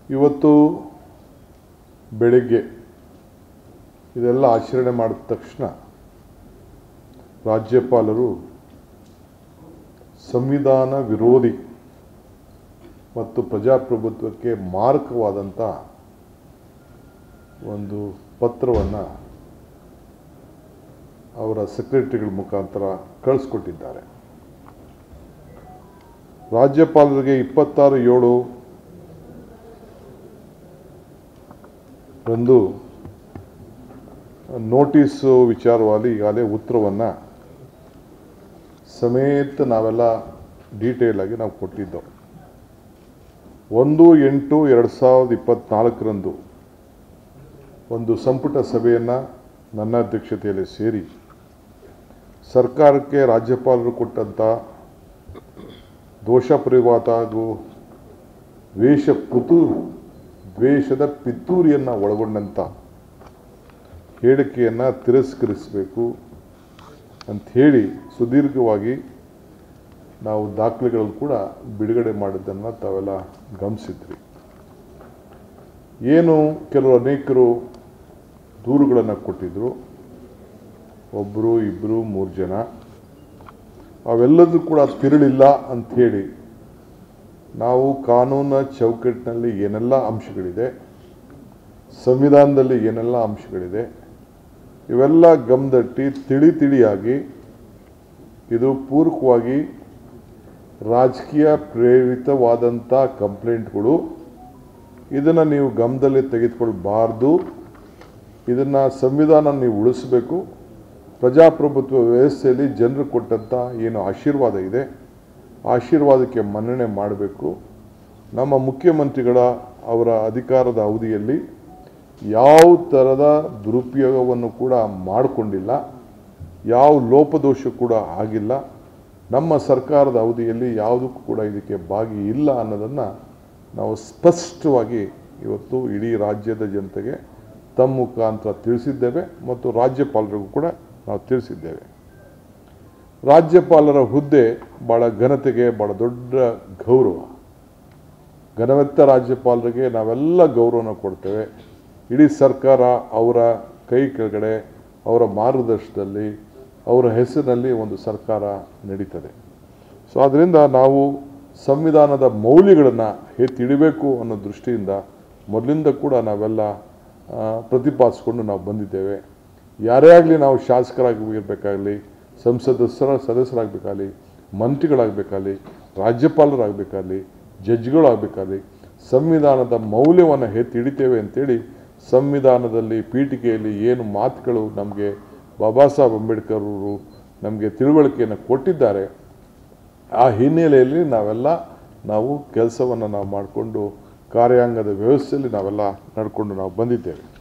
ಇವತ್ತು ಬೆಳಿಗ್ಗೆ ಇದೆಲ್ಲ ಆಚರಣೆ ಮಾಡಿದ ತಕ್ಷಣ ರಾಜ್ಯಪಾಲರು ಸಂವಿಧಾನ ವಿರೋಧಿ ಮತ್ತು ಪ್ರಜಾಪ್ರಭುತ್ವಕ್ಕೆ ಮಾರಕವಾದಂಥ ಒಂದು ಪತ್ರವನ್ನು ಅವರ ಸೆಕ್ರೆಟರಿಗಳ ಮುಖಾಂತರ ಕಳಿಸ್ಕೊಟ್ಟಿದ್ದಾರೆ. ರಾಜ್ಯಪಾಲರಿಗೆ 26/7 ರಂದು ನೋಟಿಸು ವಿಚಾರವಾಗಿ ಈಗಾಗಲೇ ಉತ್ತರವನ್ನು ಸಮೇತ ನಾವೆಲ್ಲ ಡೀಟೇಲ್ ಆಗಿ ನಾವು ಕೊಟ್ಟಿದ್ದೆವು. 1/8/2024 ರಂದು ಒಂದು ಸಂಪುಟ ಸಭೆಯನ್ನು ನನ್ನ ಅಧ್ಯಕ್ಷತೆಯಲ್ಲಿ ಸೇರಿ ಸರ್ಕಾರಕ್ಕೆ ರಾಜ್ಯಪಾಲರು ಕೊಟ್ಟಂಥ ದೋಷ ಪರಿವಾತ ಹಾಗೂ ದ್ವೇಷದ ಪಿತೂರಿಯನ್ನು ಒಳಗೊಂಡಂಥ ಹೇಳಿಕೆಯನ್ನು ತಿರಸ್ಕರಿಸಬೇಕು ಅಂಥೇಳಿ ಸುದೀರ್ಘವಾಗಿ ನಾವು ದಾಖಲೆಗಳನ್ನು ಕೂಡ ಬಿಡುಗಡೆ ಮಾಡಿದ್ದನ್ನು ತಾವೆಲ್ಲ ಗಮನಿಸಿದ್ರಿ. ಏನು ಕೆಲವು ಅನೇಕರು ದೂರುಗಳನ್ನು ಕೊಟ್ಟಿದ್ದರು, 1, 2, 3 ಜನ, ಅವೆಲ್ಲದೂ ಕೂಡ ತಿರುಳಿಲ್ಲ ಅಂಥೇಳಿ ನಾವು ಕಾನೂನಿನ ಚೌಕಟ್ಟಿನಲ್ಲಿ ಏನೆಲ್ಲ ಅಂಶಗಳಿದೆ, ಸಂವಿಧಾನದಲ್ಲಿ ಏನೆಲ್ಲ ಅಂಶಗಳಿದೆ, ಇವೆಲ್ಲ ಗಮನದಟ್ಟಿ ತಿಳಿಯಾಗಿ ಇದು ಪೂರಕವಾಗಿ ರಾಜಕೀಯ ಪ್ರೇರಿತವಾದಂಥ ಕಂಪ್ಲೇಂಟ್ಗಳು, ಇದನ್ನು ನೀವು ಗಮನದಲ್ಲಿ ತೆಗೆದುಕೊಳ್ಬಾರ್ದು, ಇದನ್ನು ಸಂವಿಧಾನ ನೀವು ಉಳಿಸಬೇಕು, ಪ್ರಜಾಪ್ರಭುತ್ವ ವ್ಯವಸ್ಥೆಯಲ್ಲಿ ಜನರು ಕೊಟ್ಟಂಥ ಏನು ಆಶೀರ್ವಾದ ಇದೆ ಆಶೀರ್ವಾದಕ್ಕೆ ಮನ್ನಣೆ ಮಾಡಬೇಕು. ನಮ್ಮ ಮುಖ್ಯಮಂತ್ರಿಗಳ ಅವರ ಅಧಿಕಾರದ ಅವಧಿಯಲ್ಲಿ ಯಾವ ಥರದ ದುರುಪಯೋಗವನ್ನು ಕೂಡ ಮಾಡಿಕೊಂಡಿಲ್ಲ, ಯಾವ ಲೋಪದೋಷ ಕೂಡ ಆಗಿಲ್ಲ, ನಮ್ಮ ಸರ್ಕಾರದ ಅವಧಿಯಲ್ಲಿ ಯಾವುದಕ್ಕೂ ಕೂಡ ಇದಕ್ಕೆ ಭಾಗಿ ಇಲ್ಲ ಅನ್ನೋದನ್ನು ನಾವು ಸ್ಪಷ್ಟವಾಗಿ ಇವತ್ತು ಇಡೀ ರಾಜ್ಯದ ಜನತೆಗೆ ತಮ್ಮ ಮುಖಾಂತರ ತಿಳಿಸಿದ್ದೇವೆ ಮತ್ತು ರಾಜ್ಯಪಾಲರಿಗೂ ಕೂಡ ನಾವು ತಿಳಿಸಿದ್ದೇವೆ. ರಾಜ್ಯಪಾಲರ ಹುದ್ದೆ ಭಾಳ ಘನತೆಗೆ ಭಾಳ ದೊಡ್ಡ ಗೌರವ. ಘನವೆತ್ತ ರಾಜ್ಯಪಾಲರಿಗೆ ನಾವೆಲ್ಲ ಗೌರವನ ಕೊಡ್ತೇವೆ. ಇಡೀ ಸರ್ಕಾರ ಅವರ ಕೈ ಕೆಳಗಡೆ ಅವರ ಮಾರ್ಗದರ್ಶನದಲ್ಲಿ ಅವರ ಹೆಸರಿನಲ್ಲಿ ಒಂದು ಸರ್ಕಾರ ನಡೀತದೆ. ಸೊ ಅದರಿಂದ ನಾವು ಸಂವಿಧಾನದ ಮೌಲ್ಯಗಳನ್ನು ಎತ್ತಿಡಬೇಕು ಅನ್ನೋ ದೃಷ್ಟಿಯಿಂದ ಮೊದಲಿಂದ ಕೂಡ ನಾವೆಲ್ಲ ಪ್ರತಿಪಾದಿಸಿಕೊಂಡು ನಾವು ಬಂದಿದ್ದೇವೆ. ಯಾರೇ ಆಗಲಿ, ನಾವು ಶಾಸಕರಾಗಿರಬೇಕಾಗಲಿ, ಸದಸ್ಯರಾಗಬೇಕಾಗಲಿ, ಮಂತ್ರಿಗಳಾಗಬೇಕಾಗಲಿ, ರಾಜ್ಯಪಾಲರಾಗಬೇಕಾಗಲಿ, ಜಡ್ಜ್ಗಳಾಗಬೇಕಾಗಲಿ, ಸಂವಿಧಾನದ ಮೌಲ್ಯವನ್ನು ಎತ್ತಿ ಹಿಡಿತೇವೆ ಅಂತೇಳಿ ಸಂವಿಧಾನದಲ್ಲಿ ಪೀಠಿಕೆಯಲ್ಲಿ ಏನು ಮಾತುಗಳು ನಮಗೆ ಬಾಬಾ ಸಾಹೇಬ್ ಅಂಬೇಡ್ಕರ್ ಅವರು ನಮಗೆ ತಿಳುವಳಿಕೆಯನ್ನು ಕೊಟ್ಟಿದ್ದಾರೆ, ಆ ಹಿನ್ನೆಲೆಯಲ್ಲಿ ನಾವು ಕೆಲಸವನ್ನು ನಾವು ಮಾಡಿಕೊಂಡು ಕಾರ್ಯಾಂಗದ ವ್ಯವಸ್ಥೆಯಲ್ಲಿ ನಾವೆಲ್ಲ ನಡ್ಕೊಂಡು ನಾವು ಬಂದಿದ್ದೇವೆ.